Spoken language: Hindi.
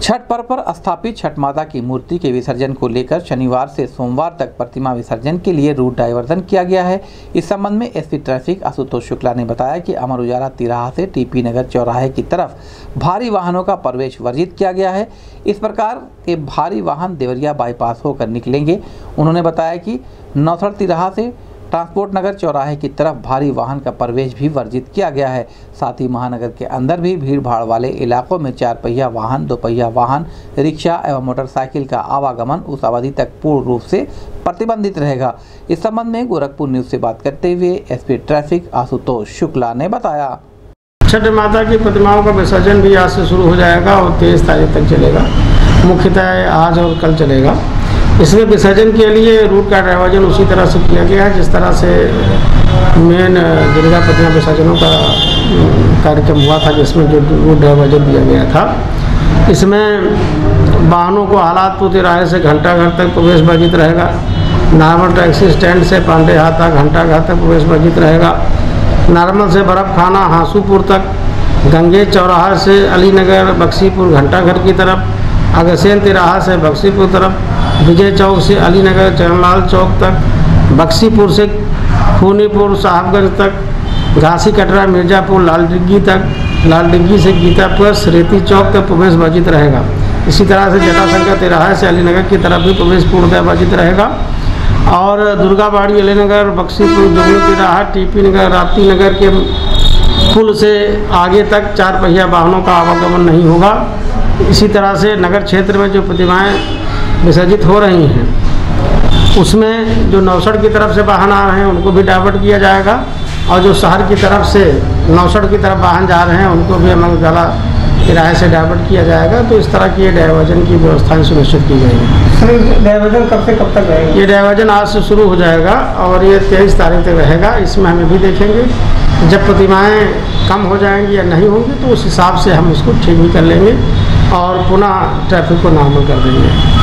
छठ पर्व पर स्थापित छठ माता की मूर्ति के विसर्जन को लेकर शनिवार से सोमवार तक प्रतिमा विसर्जन के लिए रूट डायवर्जन किया गया है। इस संबंध में एसपी ट्रैफिक आशुतोष शुक्ला ने बताया कि अमर उजाला तिराहा से टीपी नगर चौराहे की तरफ भारी वाहनों का प्रवेश वर्जित किया गया है। इस प्रकार के भारी वाहन देवरिया बाईपास होकर निकलेंगे। उन्होंने बताया कि नौसड़ तिराहा से ट्रांसपोर्ट नगर चौराहे की तरफ भारी वाहन का प्रवेश भी वर्जित किया गया है। साथ ही महानगर के अंदर भी भीड़ भाड़ वाले इलाकों में 4 पहिया वाहन, 2 पहिया वाहन, रिक्शा एवं मोटरसाइकिल का आवागमन उस अवधि तक पूर्ण रूप से प्रतिबंधित रहेगा। इस संबंध में गोरखपुर न्यूज से बात करते हुए एसपी ट्रैफिक आशुतोष शुक्ला ने बताया। छठ माता की प्रतिमाओं का विसर्जन भी आज से शुरू हो जाएगा और 23 तारीख तक चलेगा। मुख्यतः आज और कल चलेगा। इसमें विसर्जन के लिए रूट का डायवर्जन उसी तरह से किया गया है जिस तरह से मेन दुर्गा प्रतिमा विसर्जनों का कार्यक्रम हुआ था, जिसमें जो रूट डायवर्जन दिया गया था। इसमें वाहनों को हालातपुर तिराहे से घंटाघर तक प्रवेश वर्जित रहेगा। नॉर्मल टैक्सी स्टैंड से पांडे हाथ तक घंटाघर तक प्रवेश वर्जित रहेगा। नॉर्मल से बर्फ खाना हांसूपुर तक, गंगे चौराहा से अलीनगर बक्सीपुर घंटाघर की तरफ, अगसेन तिराहा से बक्सीपुर तरफ, विजय चौक से अलीनगर चरणलाल चौक तक, बक्सीपुर से खूनीपुर साहबगंज तक, घासी कटरा मिर्जापुर लाल डिग्गी तक, लाल डिग्गी से गीतापुर रेती चौक तक प्रवेश वर्जित रहेगा। इसी तरह से जटाशंकर तिराहा से अलीनगर की तरफ भी प्रवेश पूर्णतः वर्जित रहेगा। और दुर्गाबाड़ी अलीनगर बक्सीपुर जुगनू तिराहा टीपी नगर राप्ती नगर के पुल से आगे तक 4 पहिया वाहनों का आवागमन नहीं होगा। इसी तरह से नगर क्षेत्र में जो प्रतिमाएं विसर्जित हो रही हैं उसमें जो नौसड़ की तरफ से वाहन आ रहे हैं उनको भी डाइवर्ट किया जाएगा, और जो शहर की तरफ से नौसड़ की तरफ वाहन जा रहे हैं उनको भी अमर उजाला तिराहे से डाइवर्ट किया जाएगा। तो इस तरह की डाइवर्जन की व्यवस्थाएं सुनिश्चित की जाएगी। डाइवर्जन कब से कब तक रहेगा? ये डाइवर्जन आज से शुरू हो जाएगा और ये 23 तारीख तक रहेगा। इसमें हम भी देखेंगे जब प्रतिमाएं कम हो जाएंगी या नहीं होंगी तो उस हिसाब से हम उसको ठीक भी कर लेंगे और पुनः ट्रैफिक को नॉर्मल कर देंगे।